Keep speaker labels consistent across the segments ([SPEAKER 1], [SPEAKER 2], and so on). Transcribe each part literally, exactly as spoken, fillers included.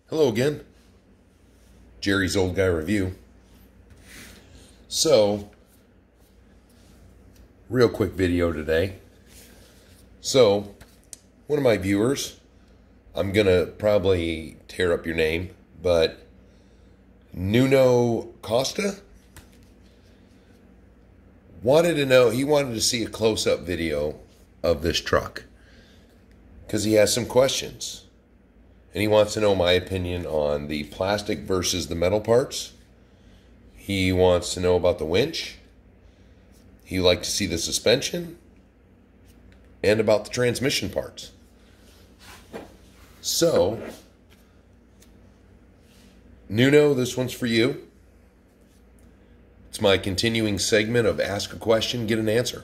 [SPEAKER 1] Hello again, Jerry's Old Guy Review. So, real quick video today. So, one of my viewers, I'm gonna probably tear up your name, but Nuno Costa wanted to know, he wanted to see a close-up video of this truck because he has some questions. And he wants to know my opinion on the plastic versus the metal parts. He wants to know about the winch. He'd like to see the suspension. And about the transmission parts. So, Nuno, this one's for you. It's my continuing segment of Ask a Question, Get an Answer.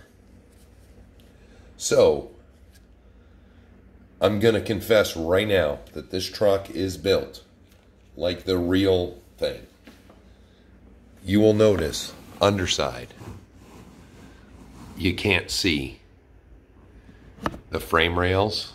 [SPEAKER 1] So, I'm going to confess right now that this truck is built like the real thing. You will notice, underside, you can't see the frame rails.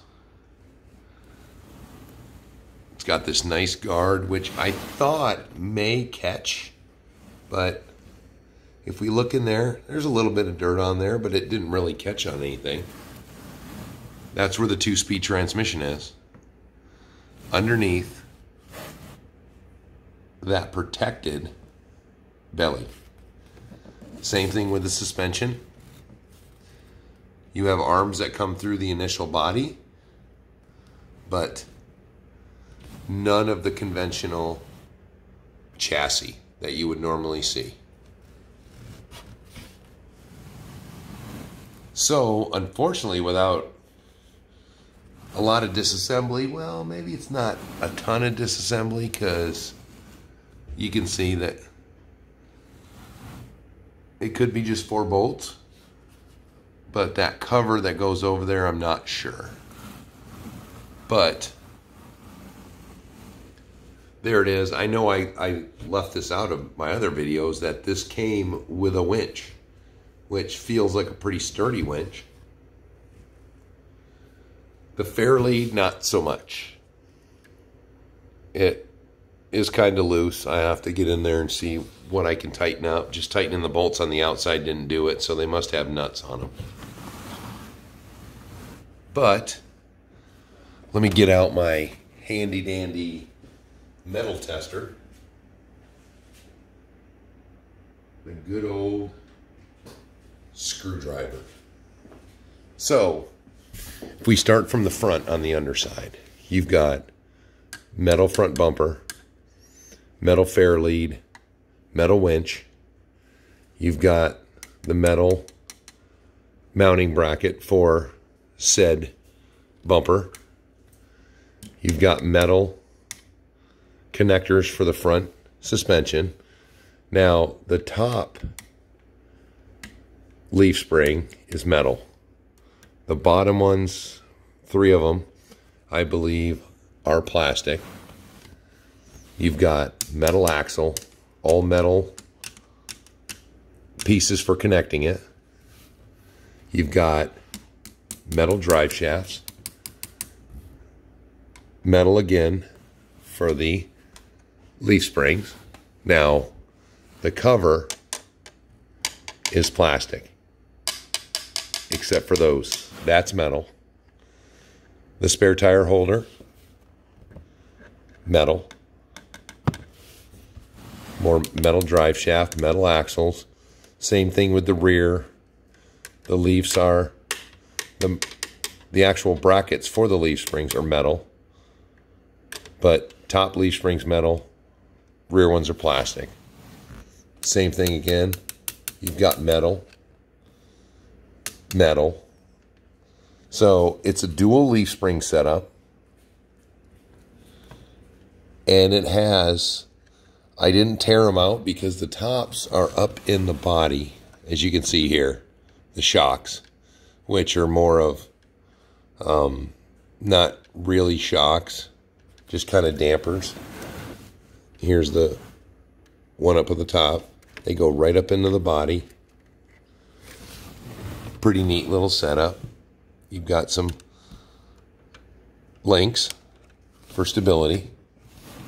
[SPEAKER 1] It's got this nice guard, which I thought may catch, but if we look in there, there's a little bit of dirt on there, but it didn't really catch on anything. That's where the two-speed transmission is. Underneath that protected belly. Same thing with the suspension. You have arms that come through the initial body, but none of the conventional chassis that you would normally see. So, unfortunately, without a lot of disassembly, well, maybe it's not a ton of disassembly because you can see that it could be just four bolts, but that cover that goes over there, I'm not sure. But there it is. I know I, I left this out of my other videos that this came with a winch, which feels like a pretty sturdy winch. The Fairlead, not so much. It is kind of loose. I have to get in there and see what I can tighten up. Just tightening the bolts on the outside didn't do it, so they must have nuts on them. But let me get out my handy dandy metal tester. The good old screwdriver. So, if we start from the front on the underside, you've got metal front bumper, metal Fairlead, metal winch. You've got the metal mounting bracket for said bumper. You've got metal connectors for the front suspension. Now, the top leaf spring is metal. The bottom ones, three of them, I believe, are plastic. You've got metal axle, all metal pieces for connecting it. You've got metal drive shafts, metal again for the leaf springs. Now, the cover is plastic, except for those. That's metal. The spare tire holder, metal. More metal drive shaft, metal axles. Same thing with the rear. The leaves are, the, the actual brackets for the leaf springs are metal. But top leaf springs metal, rear ones are plastic. Same thing again. You've got metal, metal. So it's a dual leaf spring setup. And it has, I didn't tear them out because the tops are up in the body, as you can see here, the shocks, which are more of, um, not really shocks, just kind of dampers. Here's the one up at the top. They go right up into the body. Pretty neat little setup. You've got some links for stability.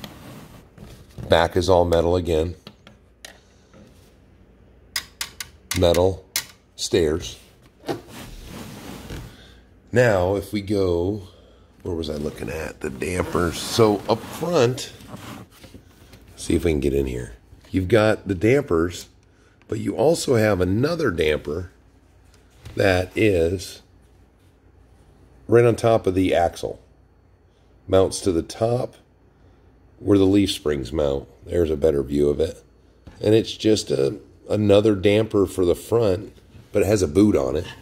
[SPEAKER 1] Back is all metal again. Metal stairs. Now, if we go, where was I looking at? The dampers. So up front, see if we can get in here. You've got the dampers, but you also have another damper that is right on top of the axle. Mounts to the top where the leaf springs mount. There's a better view of it. And it's just a, another damper for the front, but it has a boot on it.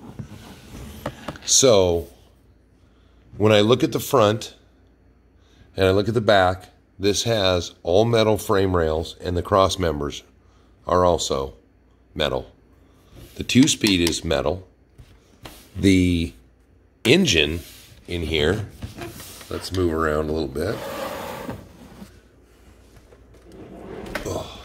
[SPEAKER 1] So when I look at the front and I look at the back, this has all metal frame rails, and the cross members are also metal. The two-speed is metal. The engine in here, let's move around a little bit. Oh.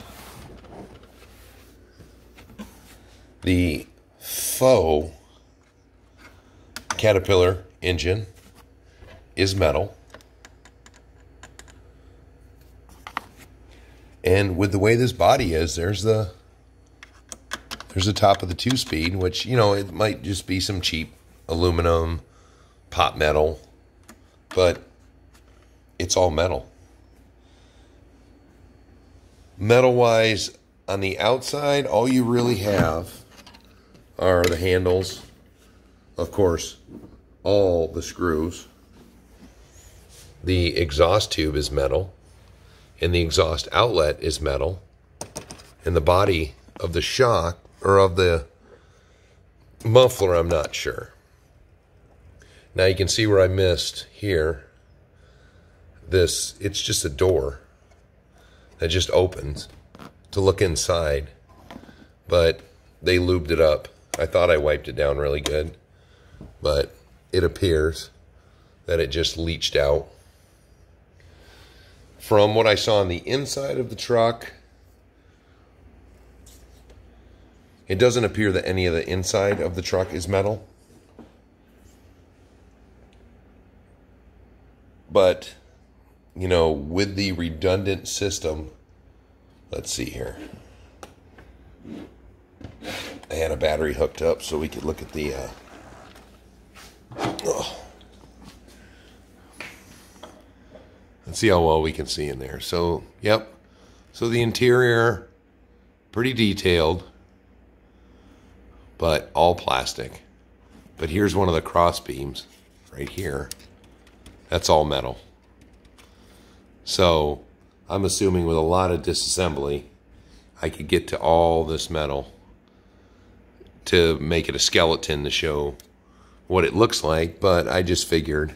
[SPEAKER 1] The faux Caterpillar engine is metal. And with the way this body is, there's the there's the top of the two-speed, which, you know, it might just be some cheap aluminum, pot metal, but it's all metal. Metal-wise, on the outside, all you really have are the handles, of course, all the screws. The exhaust tube is metal, and the exhaust outlet is metal, and the body of the shock, or of the muffler, I'm not sure. Now you can see where I missed here. This, it's just a door that just opens to look inside, but they lubed it up. I thought I wiped it down really good, but it appears that it just leached out. From what I saw on the inside of the truck, it doesn't appear that any of the inside of the truck is metal. But, you know, with the redundant system, let's see here. I had a battery hooked up so we could look at the... Uh, oh. Let's see how well we can see in there. So, yep. So the interior, pretty detailed, but all plastic. But here's one of the cross beams right here. That's all metal. So I'm assuming with a lot of disassembly, I could get to all this metal to make it a skeleton to show what it looks like, but I just figured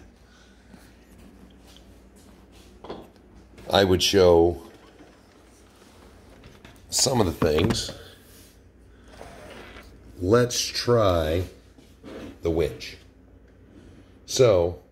[SPEAKER 1] I would show some of the things. Let's try the winch. So,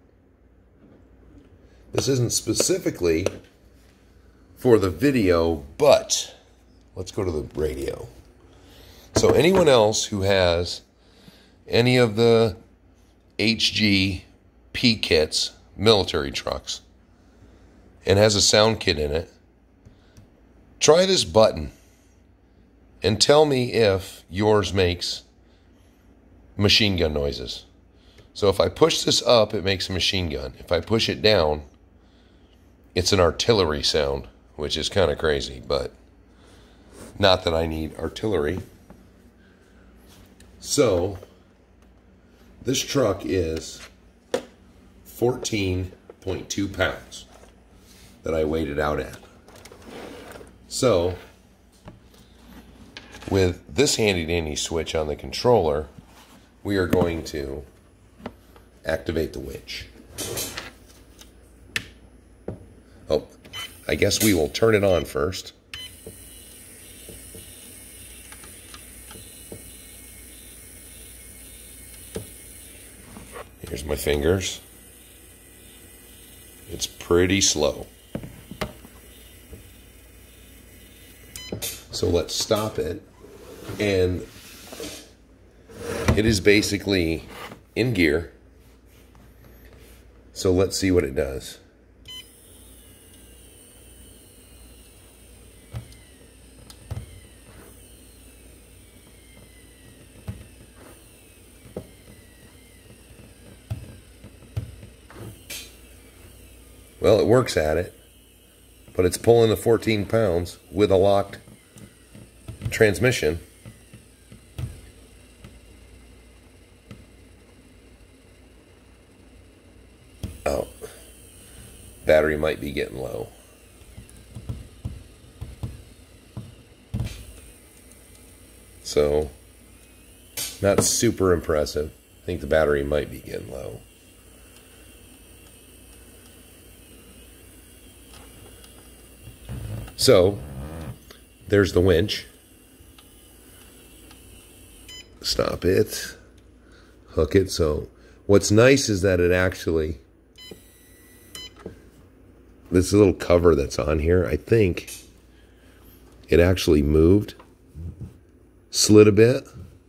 [SPEAKER 1] this isn't specifically for the video, but let's go to the radio. So anyone else who has any of the H G P kits, military trucks, and has a sound kit in it, try this button and tell me if yours makes machine gun noises. So if I push this up, it makes a machine gun. If I push it down, it's an artillery sound, which is kind of crazy, but not that I need artillery. So this truck is fourteen point two pounds that I weighed it out at. So with this handy dandy switch on the controller, we are going to activate the winch. Oh, I guess we will turn it on first. Here's my fingers. It's pretty slow. So let's stop it. And it is basically in gear. So let's see what it does. Well, it works at it, but it's pulling the fourteen pounds with a locked transmission. Oh, battery might be getting low. So, not super impressive. I think the battery might be getting low. So, there's the winch. Stop it. Hook it. So, what's nice is that it actually, this little cover that's on here, I think it actually moved, slid a bit.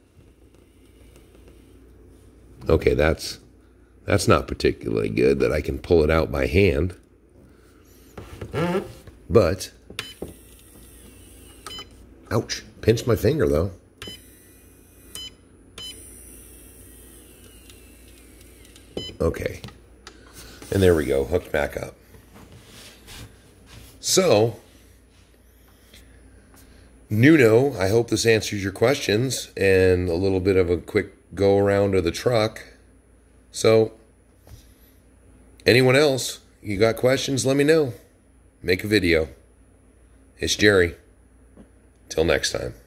[SPEAKER 1] Okay, that's that's not particularly good that I can pull it out by hand. But, ouch, pinched my finger though. Okay, and there we go, hooked back up. So, Nuno, I hope this answers your questions and a little bit of a quick go around of the truck. So, anyone else, you got questions, let me know. Make a video. It's Jerry. Till next time.